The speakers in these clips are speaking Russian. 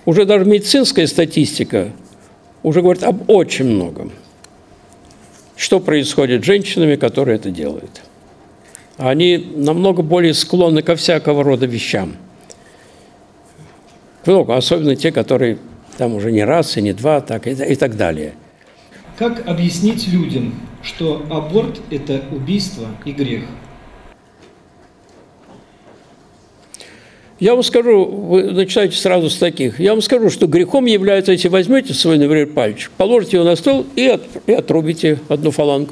Уже даже медицинская статистика уже говорит об очень многом. Что происходит с женщинами, которые это делают? Они намного более склонны ко всякого рода вещам. Много, особенно те, которые там уже не раз и не два, так, и так далее. Как объяснить людям, что аборт – это убийство и грех? Я вам скажу, вы начинаете сразу с таких. Я вам скажу, что грехом является, если возьмете свой, например, пальчик, положите его на стол и отрубите одну фалангу.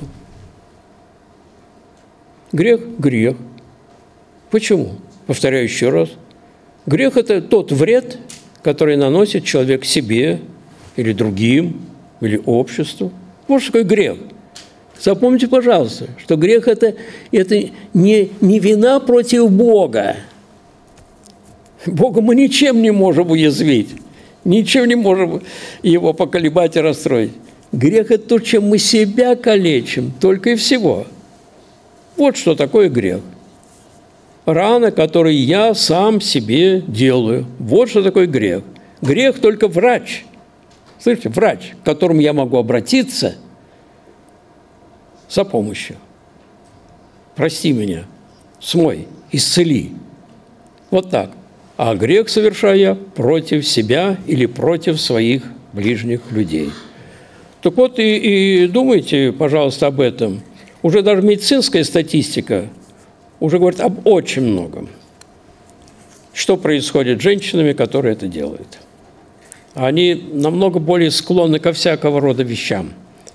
Грех – грех. Почему? Повторяю еще раз. Грех – это тот вред, который наносит человек себе или другим, или обществу. Вот что такое грех. Запомните, пожалуйста, что грех – это не вина против Бога. Бога мы ничем не можем уязвить, ничем не можем его поколебать и расстроить. Грех – это то, чем мы себя калечим, только и всего. Вот что такое грех. Рана, которую я сам себе делаю. Вот что такое грех. Грех только врач. Слышите, врач, к которому я могу обратиться за помощью. Прости меня, смой, исцели. Вот так. А грех совершаю я против себя или против своих ближних людей. Так вот и думайте, пожалуйста, об этом. Уже даже медицинская статистика уже говорит об очень многом. Что происходит с женщинами, которые это делают? Они намного более склонны ко всякого рода вещам.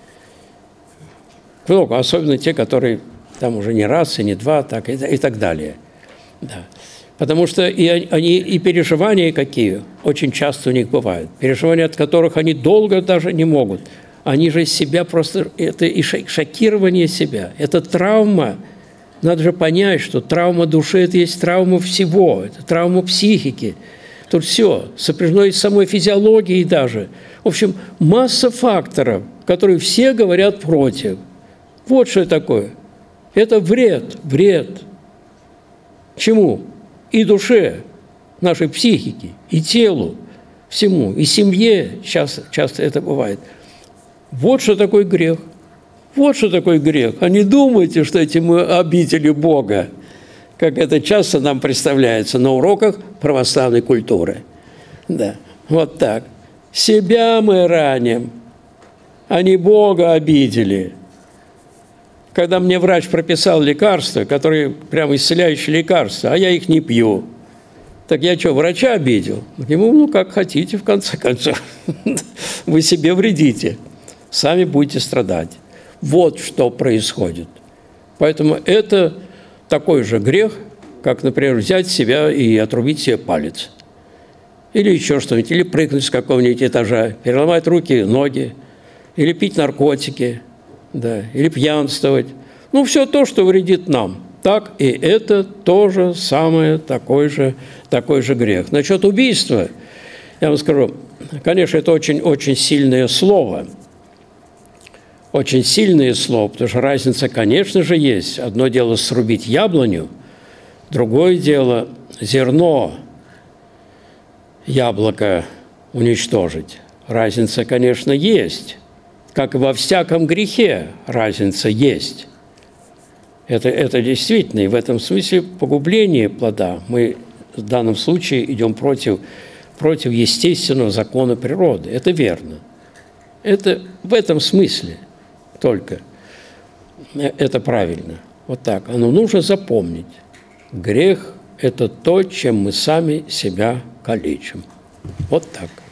Много, особенно те, которые там уже не раз и не два, так, и так далее. Да. Потому что и переживания какие очень часто у них бывают. Переживания, от которых они долго даже не могут. Они же себя просто... Это и шокирование себя. Это травма. Надо же понять, что травма души – это есть травма всего. Это травма психики. Тут все сопряжено и с самой физиологией даже. В общем, масса факторов, которые все говорят против. Вот что это такое. Это вред. Вред. Чему? И душе, нашей психике, и телу, всему, и семье часто это бывает. Вот что такое грех. Вот что такое грех. А не думайте, что эти мы обители Бога, как это часто нам представляется на уроках православной культуры. Да, вот так. Себя мы раним, а не Бога обидели. Когда мне врач прописал лекарства, которые прямо исцеляющие лекарства, а я их не пью, так я что, врача обидел? Ему, ну, как хотите, в конце концов. Вы себе вредите, сами будете страдать. Вот что происходит. Поэтому это такой же грех, как, например, взять себя и отрубить себе палец. Или еще что-нибудь, или прыгнуть с какого-нибудь этажа, переломать руки, ноги, или пить наркотики. Да, или пьянствовать. Ну, все то, что вредит нам. Так и это тоже самое такой же грех. Насчет убийства, я вам скажу, конечно, это очень сильное слово. Очень сильное слово, потому что разница, конечно же, есть. Одно дело срубить яблоню, другое дело зерно яблоко уничтожить. Разница, конечно, есть. Как и во всяком грехе разница есть. Это действительно, и в этом смысле погубление плода. Мы в данном случае идем против естественного закона природы. Это верно. Это в этом смысле только. Это правильно. Вот так. Но нужно запомнить. Грех – это то, чем мы сами себя калечим. Вот так.